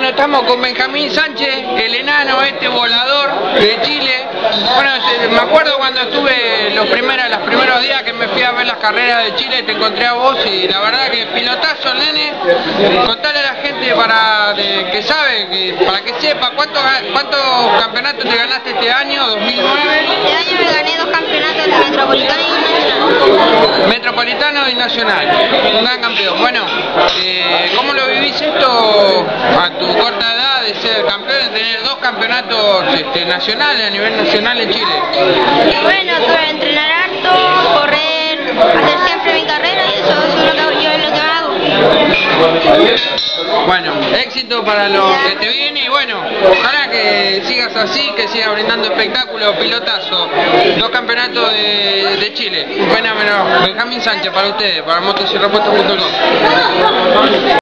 estamos con Benjamín Sánchez, el enano este volador de Chile. Bueno, me acuerdo cuando estuve los primeros días que me fui a ver las carreras de Chile, te encontré a vos y la verdad que pilotazo, nene. Contarle a la gente para que sepa cuántos campeonatos te ganaste este año, 2009. Este año me gané 2 campeonatos de Metropolitano y Nacional. Metropolitano y Nacional, un gran campeón. Bueno, ¿cómo lo vivís esto a tu corta edad de ser campeón, de tener 2 campeonatos nacionales a nivel nacional en Chile? Bueno, tuve que entrenar harto, correr, hacer siempre mi carrera y eso es lo que hago. Bueno, éxito para lo que te viene y bueno, ojalá que sigas así, que sigas brindando espectáculos, pilotazo, 2 campeonatos de Chile. Un fenómeno. Benjamín Sánchez para ustedes, para motos y repuestos.com.